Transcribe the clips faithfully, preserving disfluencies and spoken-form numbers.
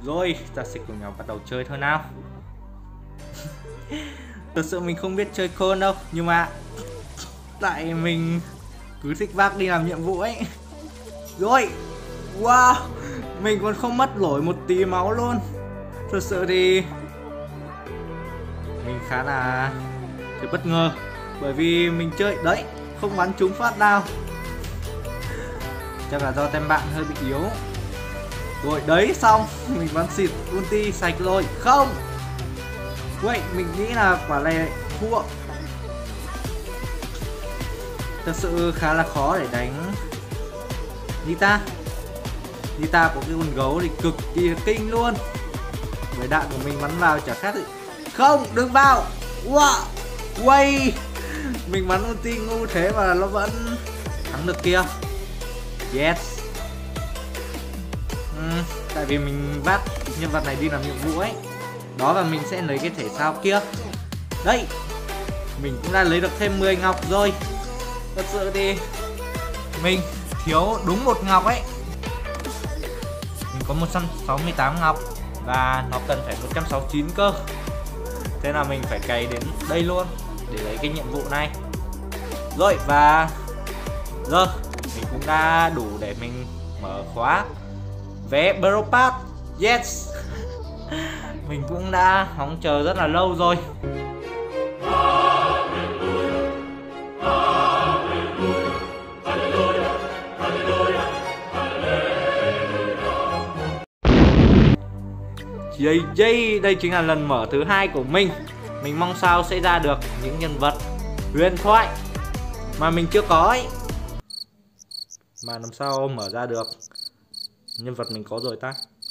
Rồi, ta sẽ cùng nhau bắt đầu chơi thôi nào. Thật sự mình không biết chơi Côn đâu, nhưng mà tại mình cứ thích vác đi làm nhiệm vụ ấy. Rồi, wow, mình còn không mất nổi một tí máu luôn. Thật sự thì mình khá là thấy bất ngờ, bởi vì mình chơi đấy không bắn trúng phát nào. Chắc là do tem bạn hơi bị yếu. Rồi đấy, xong mình bắn xịt ulti sạch rồi. Không, vậy mình nghĩ là quả này thua. Thật sự khá là khó để đánh Nita. Nita có cái con gấu thì cực kỳ kinh luôn, với đạn của mình bắn vào chả khác gì. Không, đừng vào. Wow, quay, mình bắn ulti ngu thế mà nó vẫn thắng được kia. Yes. uhm, Tại vì mình vác nhân vật này đi làm nhiệm vụ ấy. Đó, và mình sẽ lấy cái thể sao kia. Đây, mình cũng đã lấy được thêm mười ngọc rồi. Thật sự thì mình thiếu đúng một ngọc ấy. Mình có một trăm sáu mươi tám ngọc và nó cần phải một trăm sáu mươi chín cơ. Thế là mình phải cày đến đây luôn để lấy cái nhiệm vụ này. Rồi, và giờ mình cũng đã đủ để mình mở khóa vé Brawl Pass. Yes. Mình cũng đã hóng chờ rất là lâu rồi. Yay yay, đây chính là lần mở thứ hai của mình. Mình mong sao sẽ ra được những nhân vật huyền thoại mà mình chưa có ấy. Mà làm sao mở ra được nhân vật mình có rồi ta.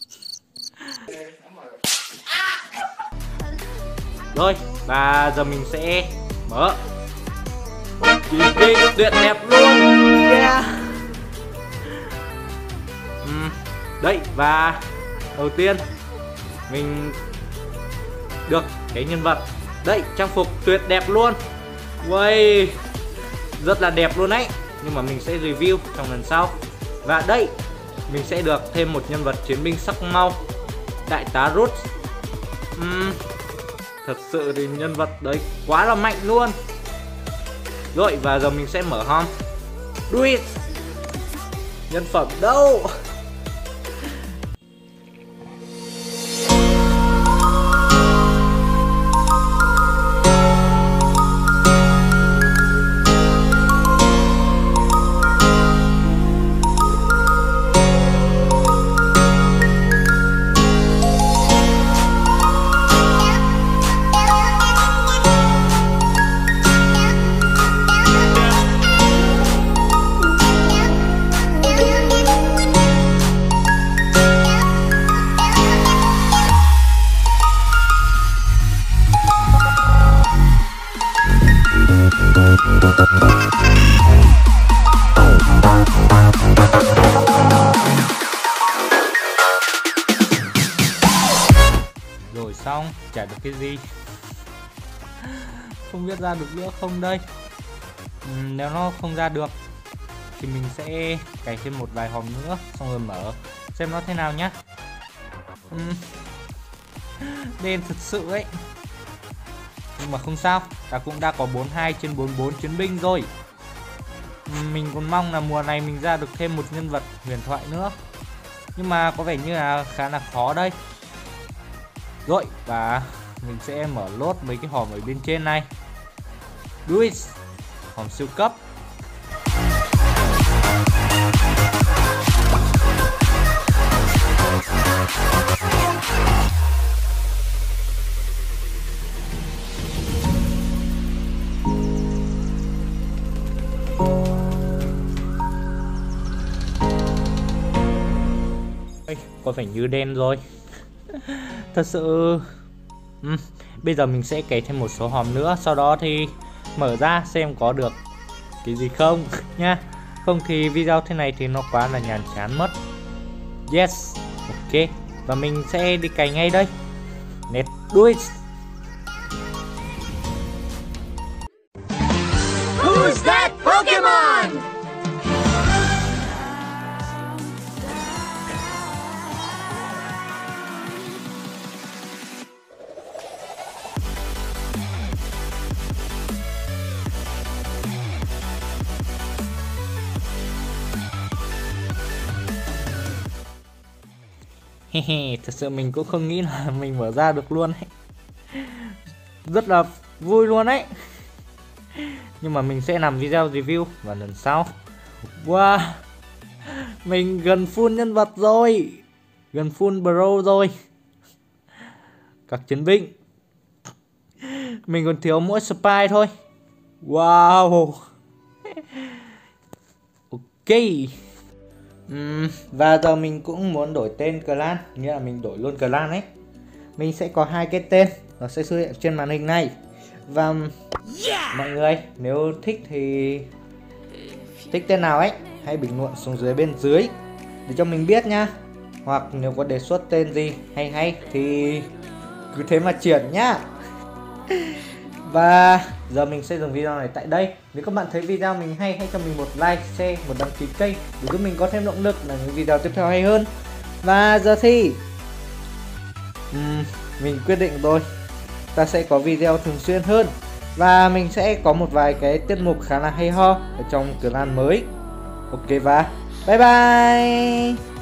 Rồi, và giờ mình sẽ mở. Kỳ kinh tuyệt đẹp luôn. Yeah. uhm, Đấy, và đầu tiên mình được cái nhân vật. Đây, trang phục tuyệt đẹp luôn. Wow, rất là đẹp luôn đấy. Nhưng mà mình sẽ review trong lần sau. Và đây, mình sẽ được thêm một nhân vật chiến binh sắc mau, đại tá Rút. uhm, Thật sự thì nhân vật đấy quá là mạnh luôn. Rồi, và giờ mình sẽ mở hom. Do it. Nhân phẩm đâu. Rồi xong, chả được cái gì. Không biết ra được nữa không đây. uhm, Nếu nó không ra được thì mình sẽ cày thêm một vài hòm nữa, xong rồi mở xem nó thế nào nhá. uhm. Đen thật sự ấy. Nhưng mà không sao, ta cũng đã có bốn mươi hai trên bốn mươi bốn chiến binh rồi. Mình còn mong là mùa này mình ra được thêm một nhân vật huyền thoại nữa, nhưng mà có vẻ như là khá là khó đây. Rồi, và mình sẽ mở lốt mấy cái hòm ở bên trên này. Do it. Hòm siêu cấp. Ê, có vẻ như đen rồi. Thật sự uhm, bây giờ mình sẽ cày thêm một số hòm nữa, sau đó thì mở ra xem có được cái gì không nha. Không thì video thế này thì nó quá là nhàm chán mất. Yes, ok. Và mình sẽ đi cày ngay đây. Let's do it. Who's that Pokemon? Thật sự mình cũng không nghĩ là mình mở ra được luôn ấy. Rất là vui luôn ấy. Nhưng mà mình sẽ làm video review vào lần sau. Wow, mình gần full nhân vật rồi, gần full bro rồi. Các chiến binh. Mình còn thiếu mỗi spy thôi. Wow. Ok. uhm, Và giờ mình cũng muốn đổi tên clan, nghĩa là mình đổi luôn clan ấy. Mình sẽ có hai cái tên, nó sẽ xuất hiện trên màn hình này. Và yeah! Mọi người nếu thích thì thích tên nào ấy, hãy bình luận xuống dưới bên dưới để cho mình biết nha. Hoặc nếu có đề xuất tên gì hay hay thì cứ thế mà triển nhá. Và giờ mình sẽ dừng video này tại đây. Nếu các bạn thấy video mình hay, hãy cho mình một like, share, một đăng ký kênh để giúp mình có thêm động lực làm những video tiếp theo hay hơn. Và giờ thì uhm, mình quyết định rồi, ta sẽ có video thường xuyên hơn. Và mình sẽ có một vài cái tiết mục khá là hay ho ở trong clan mới. Ok và bye bye.